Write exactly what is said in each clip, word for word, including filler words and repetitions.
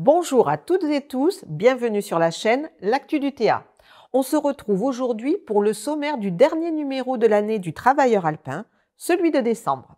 Bonjour à toutes et tous, bienvenue sur la chaîne L'Actu du T A. On se retrouve aujourd'hui pour le sommaire du dernier numéro de l'année du Travailleur alpin, celui de décembre.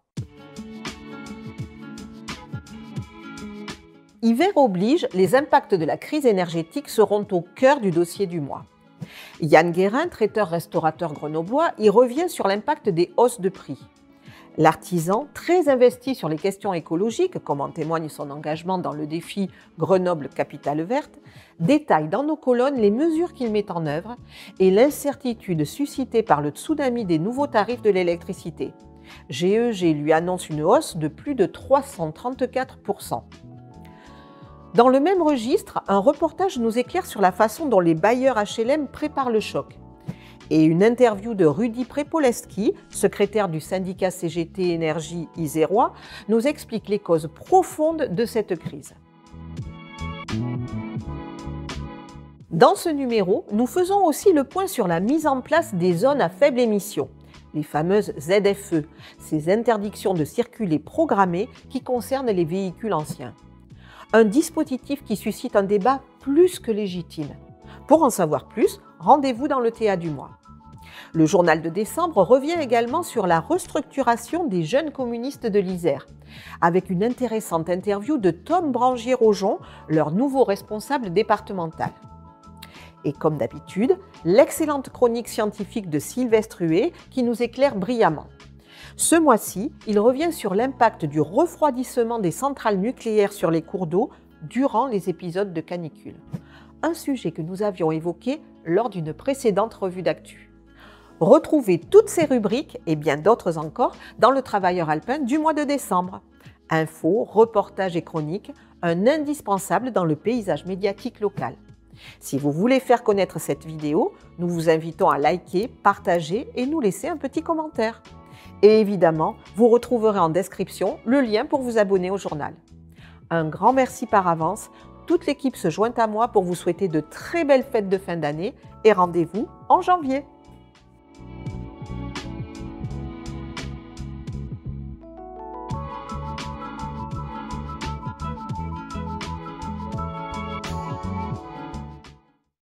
Hiver oblige, les impacts de la crise énergétique seront au cœur du dossier du mois. Yann Guérin, traiteur-restaurateur grenoblois, y revient sur l'impact des hausses de prix. L'artisan, très investi sur les questions écologiques, comme en témoigne son engagement dans le défi Grenoble Capitale Verte, détaille dans nos colonnes les mesures qu'il met en œuvre et l'incertitude suscitée par le tsunami des nouveaux tarifs de l'électricité. G E G lui annonce une hausse de plus de trois cent trente-quatre pour cent. Dans le même registre, un reportage nous éclaire sur la façon dont les bailleurs H L M préparent le choc. Et une interview de Rudy Prepoleski, secrétaire du syndicat C G T Énergie Isérois, nous explique les causes profondes de cette crise. Dans ce numéro, nous faisons aussi le point sur la mise en place des zones à faible émission, les fameuses Z F E, ces interdictions de circuler programmées qui concernent les véhicules anciens. Un dispositif qui suscite un débat plus que légitime. Pour en savoir plus, rendez-vous dans le T A du mois. Le journal de décembre revient également sur la restructuration des jeunes communistes de l'Isère, avec une intéressante interview de Tom Brangier-Rojon, leur nouveau responsable départemental. Et comme d'habitude, l'excellente chronique scientifique de Sylvestre Huet qui nous éclaire brillamment. Ce mois-ci, il revient sur l'impact du refroidissement des centrales nucléaires sur les cours d'eau durant les épisodes de canicule. Un sujet que nous avions évoqué lors d'une précédente revue d'actu. Retrouvez toutes ces rubriques et bien d'autres encore dans le Travailleur alpin du mois de décembre. Infos, reportages et chroniques, un indispensable dans le paysage médiatique local. Si vous voulez faire connaître cette vidéo, nous vous invitons à liker, partager et nous laisser un petit commentaire. Et évidemment, vous retrouverez en description le lien pour vous abonner au journal. Un grand merci par avance. Toute l'équipe se joint à moi pour vous souhaiter de très belles fêtes de fin d'année et rendez-vous en janvier.